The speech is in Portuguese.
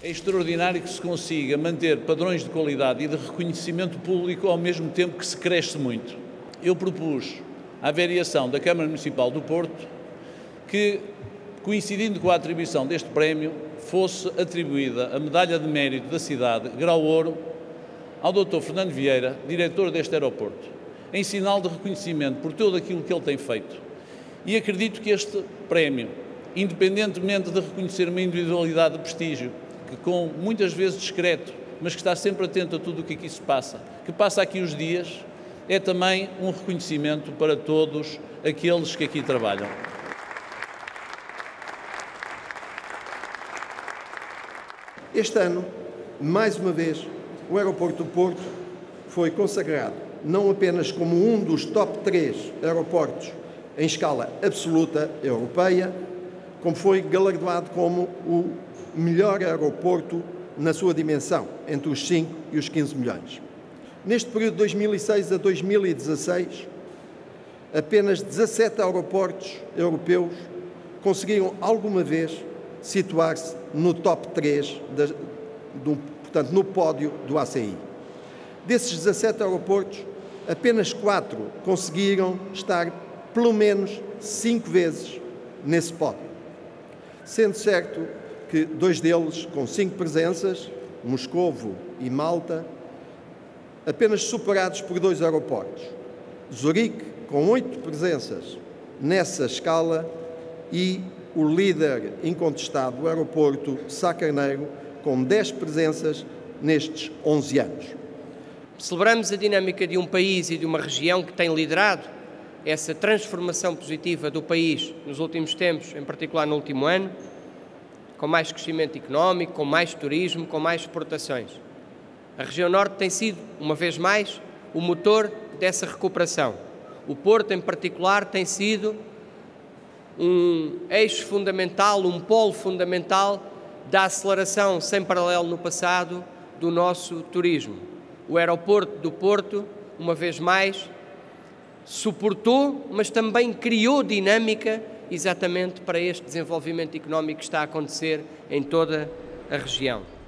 É extraordinário que se consiga manter padrões de qualidade e de reconhecimento público ao mesmo tempo que se cresce muito. Eu propus à variação da Câmara Municipal do Porto que, coincidindo com a atribuição deste prémio, fosse atribuída a medalha de mérito da cidade, grau ouro, ao Dr. Fernando Vieira, diretor deste aeroporto, em sinal de reconhecimento por tudo aquilo que ele tem feito. E acredito que este prémio, independentemente de reconhecer uma individualidade de prestígio, que com muitas vezes discreto, mas que está sempre atento a tudo o que aqui se passa, que passa aqui os dias, é também um reconhecimento para todos aqueles que aqui trabalham. Este ano, mais uma vez, o aeroporto do Porto foi consagrado não apenas como um dos top 3 aeroportos em escala absoluta europeia, como foi galardoado como o melhor aeroporto na sua dimensão, entre os 5 e os 15 milhões. Neste período de 2006 a 2016, apenas 17 aeroportos europeus conseguiram alguma vez situar-se no top 3, portanto, no pódio do ACI. Desses 17 aeroportos, apenas 4 conseguiram estar pelo menos 5 vezes nesse pódio. Sendo certo que 2 deles, com 5 presenças, Moscovo e Malta, apenas superados por 2 aeroportos. Zurique, com 8 presenças nessa escala, e o líder incontestado do aeroporto Sá Carneiro, com 10 presenças nestes 11 anos. Celebramos a dinâmica de um país e de uma região que tem liderado essa transformação positiva do país nos últimos tempos, em particular no último ano, com mais crescimento económico, com mais turismo, com mais exportações. A região Norte tem sido, uma vez mais, o motor dessa recuperação. O Porto, em particular, tem sido um eixo fundamental, um polo fundamental da aceleração sem paralelo no passado do nosso turismo. O aeroporto do Porto, uma vez mais, suportou, mas também criou dinâmica exatamente para este desenvolvimento económico que está a acontecer em toda a região.